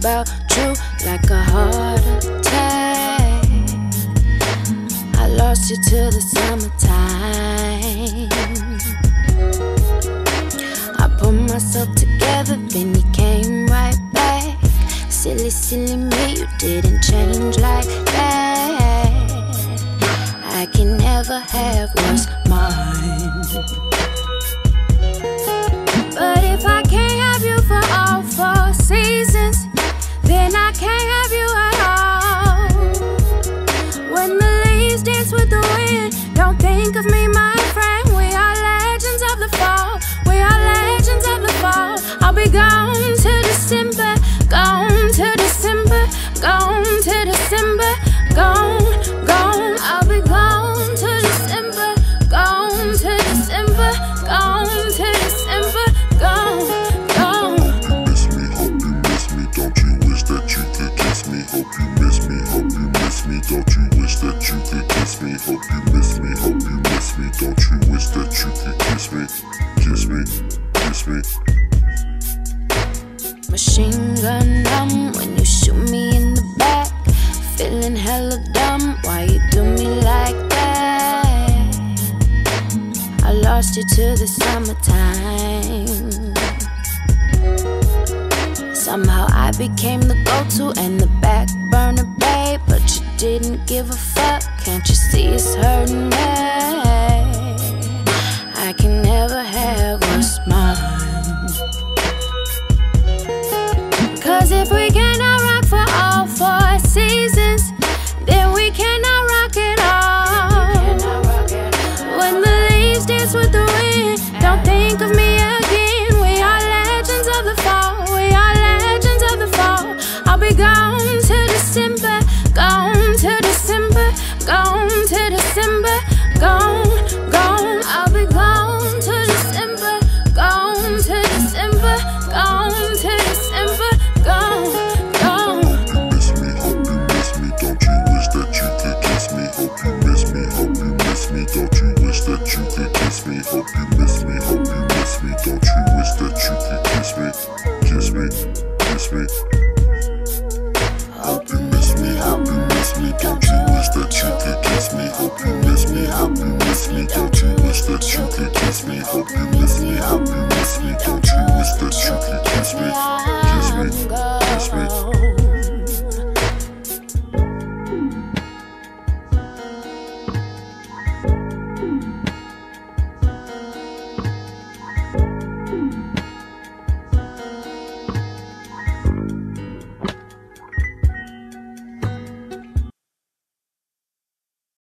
about you like a heart attack. I lost you to the summertime. I put myself together, then you came right back. Silly, silly me, you didn't change like that. I can never have what's mine. But if I can't have you for all 4 seasons, then I can't have you at all. When the leaves dance with the wind, don't think of me, my friend. We are legends of the fall. We are legends of the fall. I'll be gone to December, gone to December, gone to December, gone, gone. I'll be gone to December, gone to December, gone to December, gone, gone. Hope you miss me, don't you wish that you could kiss me? Hope you miss me, hope you miss me, don't you wish that you could kiss me? Hope you miss me, hope you miss me, don't you wish that you could kiss me? Kiss me, kiss me. Machine gun numb when you shoot me in the back. Feeling hella dumb, why you do me like that? I lost you to the summertime. Somehow I became the go-to and the back burner, babe. But you didn't give a fuck, can't you see it's hurting me? I can never have what's mine. 'Cause if we